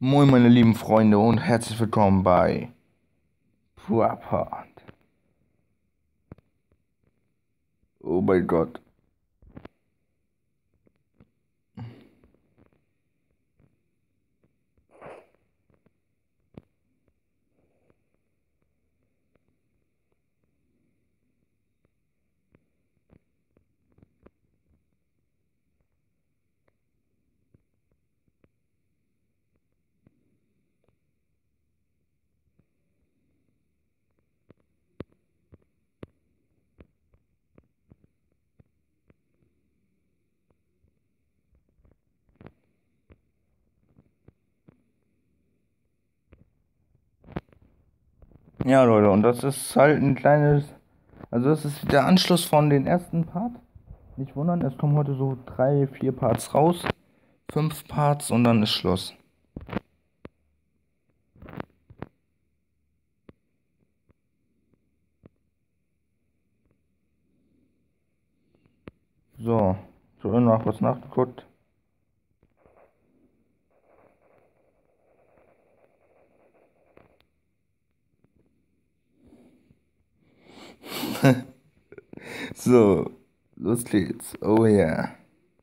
Moin meine lieben Freunde und herzlich willkommen bei Puapart. Oh mein Gott. Ja Leute, und das ist halt ein kleines, also das ist der Anschluss von den ersten Part. Nicht wundern, es kommen heute so 3, 4 Parts raus. 5 Parts und dann ist Schluss. So, so noch was nachgeguckt. So, los geht's. Oh yeah.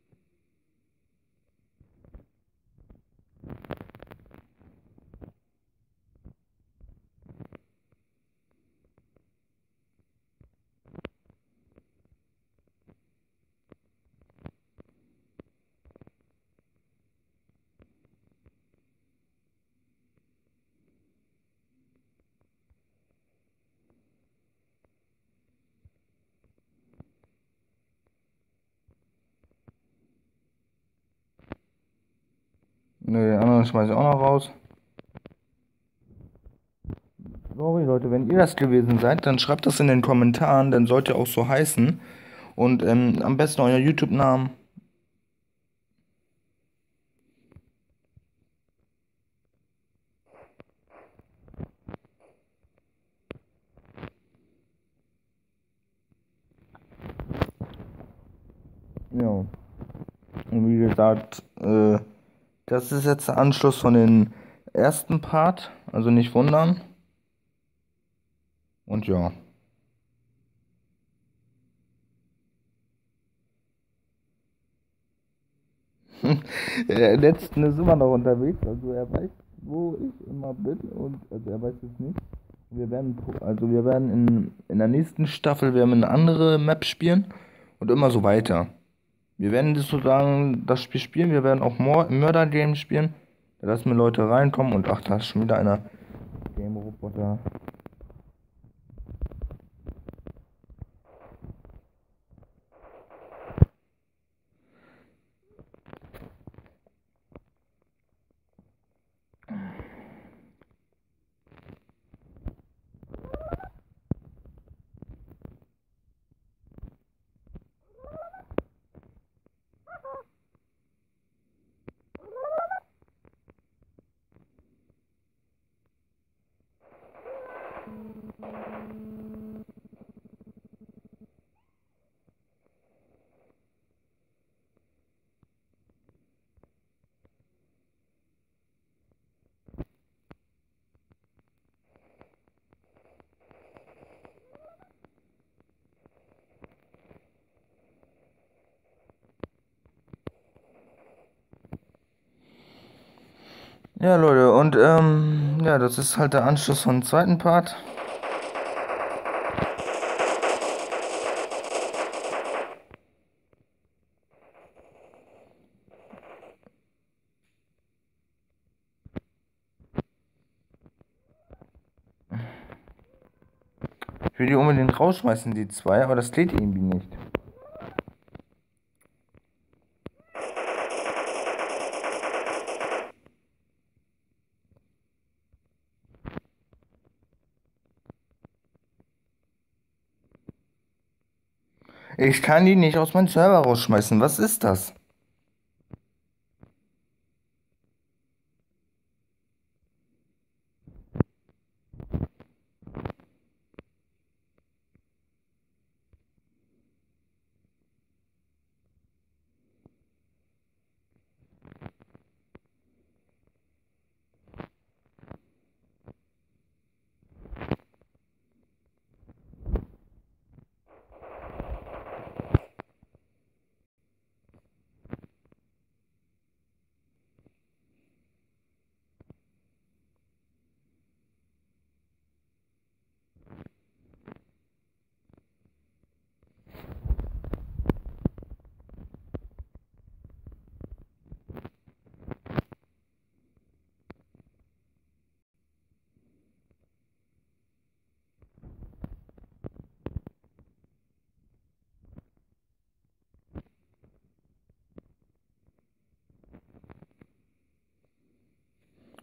Ne, den anderen schmeiß ich auch noch raus. Sorry Leute, wenn ihr das gewesen seid, dann schreibt das in den Kommentaren, dann sollt ihr auch so heißen. Und am besten euer YouTube-Namen. Ja. Und wie gesagt, das ist jetzt der Anschluss von den ersten Part, also nicht wundern. Und ja. Der letzten ist immer noch unterwegs, also er weiß, wo ich immer bin und also er weiß es nicht. Wir werden in der nächsten Staffel werden wir eine andere Map spielen und immer so weiter. Wir werden sozusagen das Spiel spielen, wir werden auch Mörder-Games spielen. Da lassen wir Leute reinkommen und ach, da ist schon wieder einer Game-Roboter. Ja, Leute, und ja, das ist halt der Anschluss von dem zweiten Part. Ich will die unbedingt rausschmeißen, die zwei, aber das geht irgendwie nicht. Ich kann die nicht aus meinem Server rausschmeißen. Was ist das?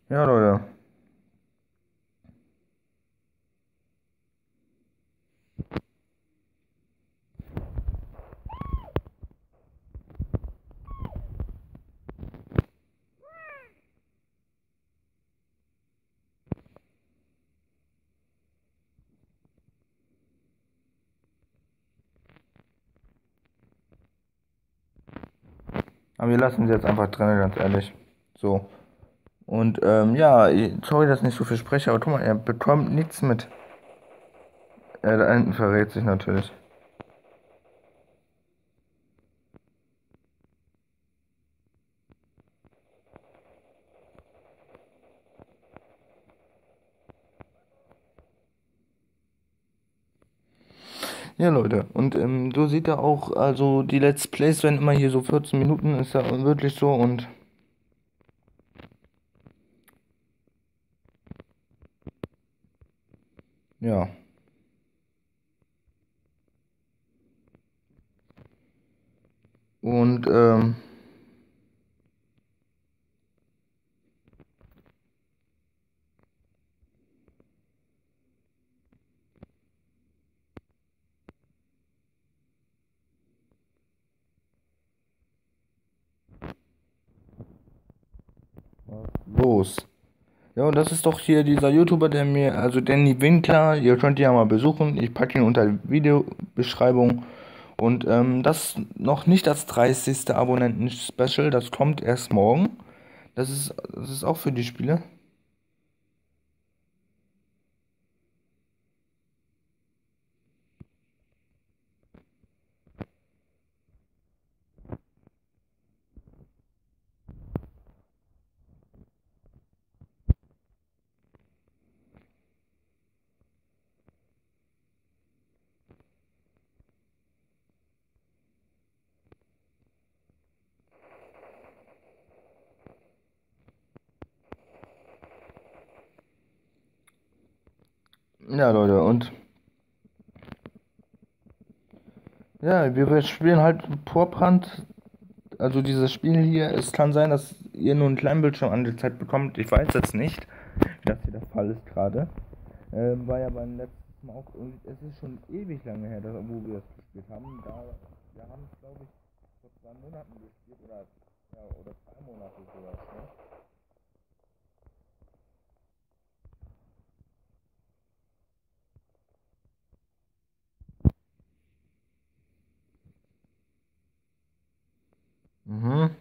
Ja, Leute. Aber wir lassen sie jetzt einfach drin, ganz ehrlich. So. Und ja, sorry, dass ich nicht so viel spreche, aber guck mal, er bekommt nichts mit. Da hinten verrät sich natürlich. Ja, Leute, und so sieht er auch, also die Let's Plays werden immer hier so 14 Minuten, ist ja wirklich so und ja. Und los. Ja, und das ist doch hier dieser YouTuber, der mir, also Danny Winkler, ihr könnt ihn ja mal besuchen. Ich packe ihn unter die Videobeschreibung. Und das noch nicht das 30. Abonnenten-Special, das kommt erst morgen. Das ist auch für die Spiele. Ja, Leute, und ja, wir spielen halt Vorbrand. Also dieses Spiel hier, es kann sein, dass ihr nur einen kleinen Bildschirm angezeigt bekommt. Ich weiß jetzt nicht, wie das hier der Fall ist gerade. War ja beim letzten Mal auch irgendwie, es ist schon ewig lange her, wo wir das gespielt haben. Wir haben es, glaube ich, vor 2 Monaten gespielt oder, ja, oder 3 Monate sowas, ne? Mhm.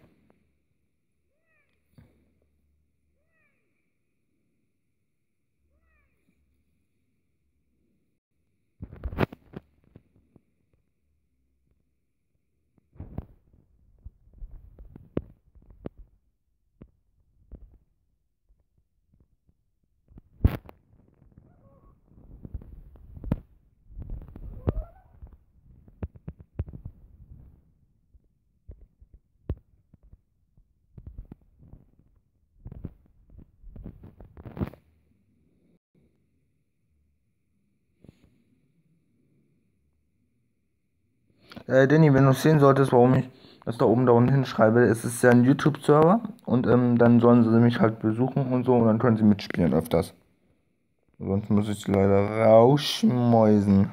Danny, wenn du sehen solltest, warum ich das da unten hinschreibe, es ist ja ein YouTube-Server und dann sollen sie mich halt besuchen und so und dann können sie mitspielen öfters. Sonst muss ich leider rausschmeißen.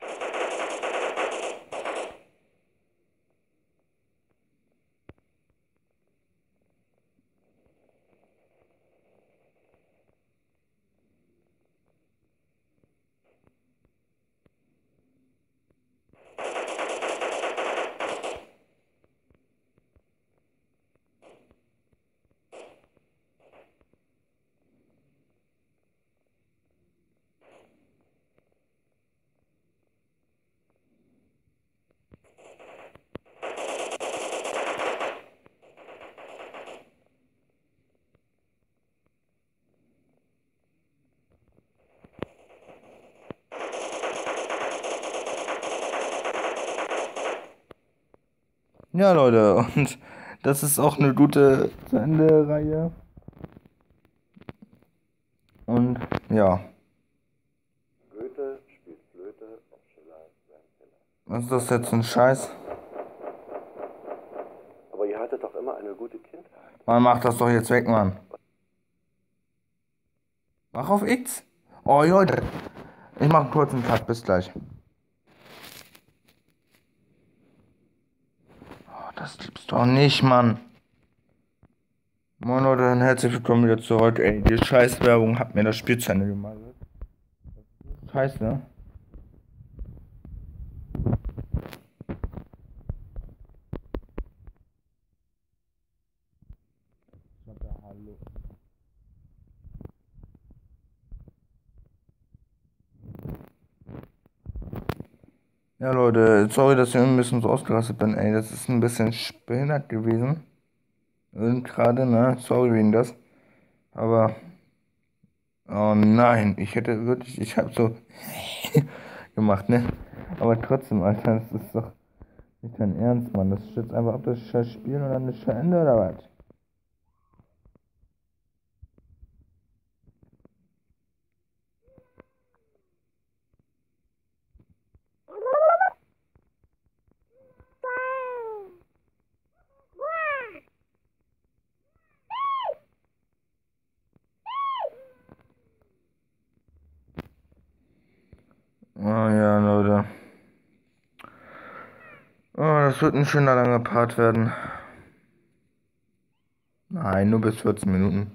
Ja, Leute, und das ist auch eine gute zu Ende-Reihe. Und ja, Goethe spielt Flöte und Schiller sein Keller. was ist das jetzt ein Scheiß? Aber ihr hattet doch immer eine gute Kindheit. Man macht das doch jetzt weg, Mann. Mach auf X. Oh, Leute. Ich mach einen kurzen Cut. Bis gleich. Oh, das gibt's doch nicht, Mann. Moin Leute und herzlich willkommen wieder zurück. Ey, die Scheißwerbung hat mir das Spiel zu Ende gemacht. Scheiße. Hallo. Ja Leute, sorry, dass ich ein bisschen so ausgerastet bin, ey. Das ist ein bisschen behindert gewesen. Und gerade, ne? Sorry wegen das. Aber, oh nein, ich hab so gemacht, ne? Aber trotzdem, Alter, das ist doch nicht dein Ernst, Mann. Das ist jetzt einfach ab das scheiß Spiel und dann ist schon Ende oder was? Oh ja, Leute. Oh, das wird ein schöner langer Part werden. Nein, nur bis 14 Minuten.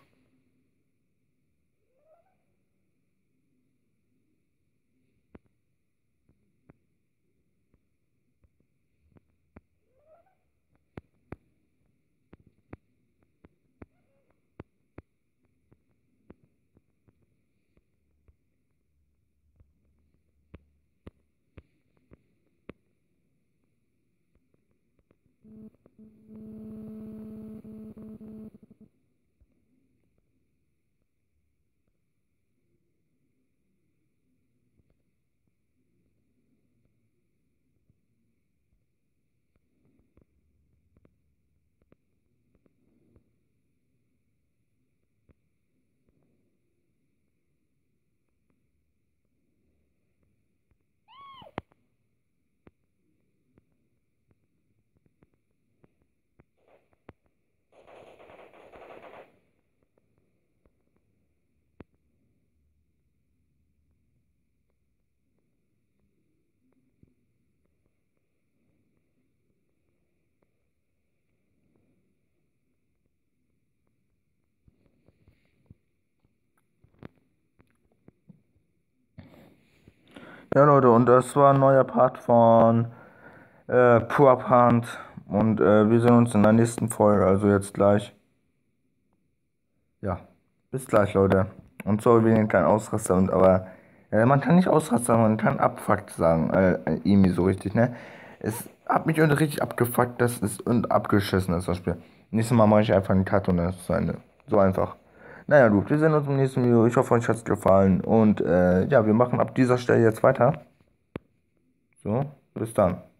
Ja, Leute, und das war ein neuer Part von Pur Hunt. Und wir sehen uns in der nächsten Folge, also jetzt gleich. Ja, bis gleich, Leute. Und sorry wegen den kleinen Ausraster, aber man kann nicht Ausraster, man kann Abfuckt sagen, irgendwie so richtig, ne? Es hat mich irgendwie richtig abgefuckt, das ist und abgeschissen ist das Spiel. Nächstes Mal mache ich einfach einen Cut und dann ist es zu Ende. So einfach. Naja, gut, wir sehen uns im nächsten Video. Ich hoffe, euch hat es gefallen. Und ja, wir machen ab dieser Stelle jetzt weiter. So, bis dann.